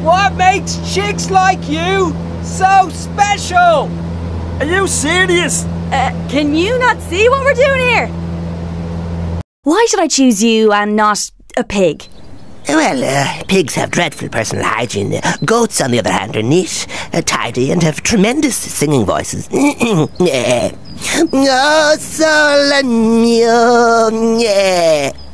What makes chicks like you so special? Are you serious? Can you not see what we're doing here? Why should I choose you and not a pig? Well, pigs have dreadful personal hygiene. Goats, on the other hand, are neat, tidy, and have tremendous singing voices. Oh, so la mio, yeah.